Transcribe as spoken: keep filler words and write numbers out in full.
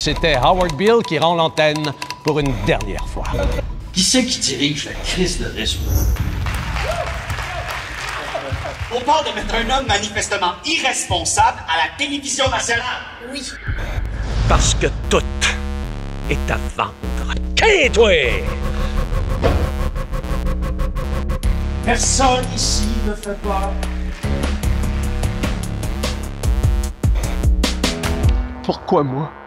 C'était Howard Beale qui rend l'antenne pour une dernière fois. Qui c'est qui dirige la crise de réseau? On parle de mettre un homme manifestement irresponsable à la télévision nationale. Oui. Parce que tout est à vendre. Qu'est-ce toi? Personne ici ne fait peur. Pourquoi moi?